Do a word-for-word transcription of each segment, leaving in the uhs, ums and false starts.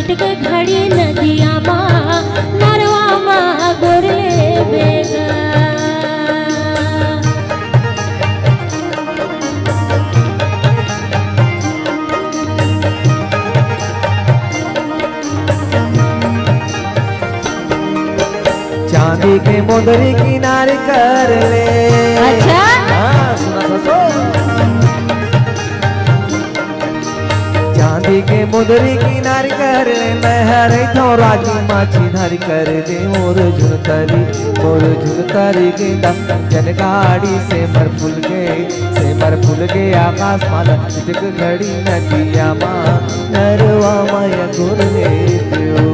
चिटक घड़ी नदिया माँ नरवा माँ गोरले बेगा। चांदी के मुंदरी किनारे कर ले। अच्छा हाँ सुना सो। चांदी के मुंदरी किनारे कर ले मैं हरे थो राजी माची धारी कर दे मोर झुनतरी मोर झुनतरी गेंदा जन गाड़ी से मर फूल गए से मर फूल गए आकाश माला चिटक घड़ी नदिया माँ नरवा माया गोरले दियो।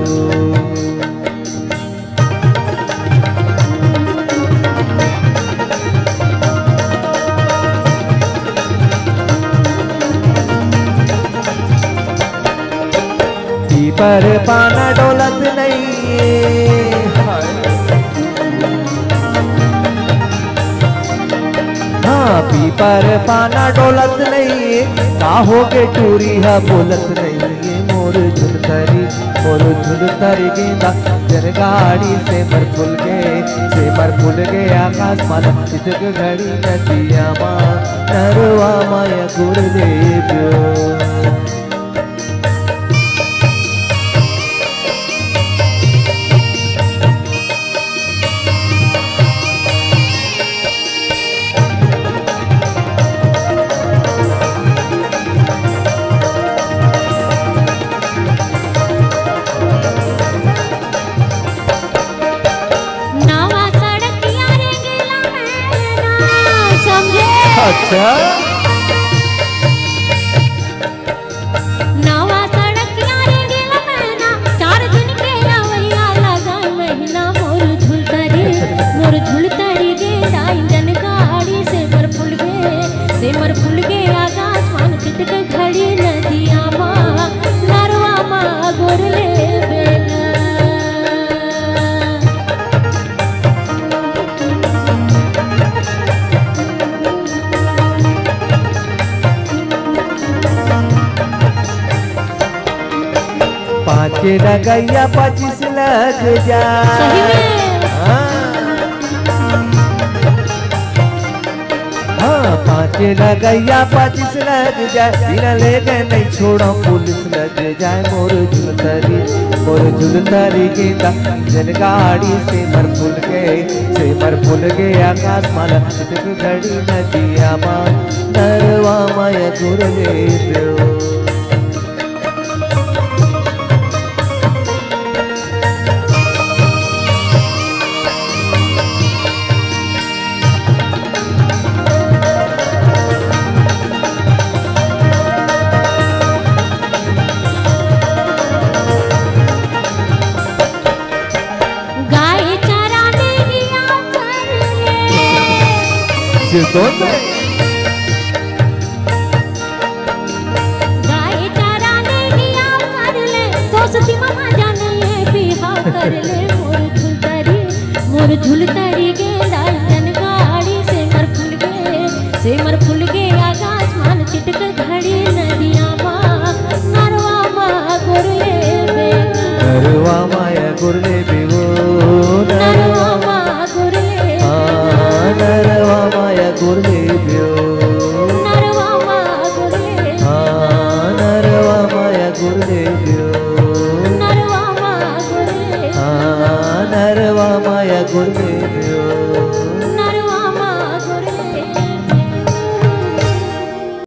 पर पाना डोलत नहीं हाँ पीपर पाना डोलत नहीं काहो के टूरी है बोलत नहीं ये मोर झुनतरी मोर झुनतरी गेंदा जन गाड़ी से मर फूल गए से मर फूल गए आकाश माला चिटक घड़ी नदिया माँ नरवा माया गोरले बियो। अच्छा नवा सड़क यारे गेला महीना चार दिन के रवैया लगा महीना मोर झुलतरी मोर झुलतरी गेंदा इंजन गाड़ी से मर फूल गए से मर फूल गए आकाश मान चिटक घड़ी नदिया माँ नरवा माँ गोरले बेगा। पाँच रगैया पच्चीस लग जा हाँ पाँच रगैया पच्चीस लग जाए बिना ले गए नहीं छोड़ो पुलिस लग जाए मोर झुलतरी मोर झुलतरी गेंदा जन गाड़ी से मर फूल गए से मर फूल गए आकाश माला चिटक घड़ी नदिया माँ नरवा माया गोरले बियो। गाय चराने गया कर ले दोस्ती मामा जान ले बिहा कर ले मोर झुलतरी मोर झुलतरी गेंदा जन गाड़ी से मर फूल गए से मर फूल गए आकाश मान चिटक घड़ी नदिया माँ नरवा माँ गोरले बेगा। नरवा माया गोरले बेगो नरवा माँ गोरले नरवा माया गोरले बियो नरवा माँ गोरले हाँ नरवा माया गोरले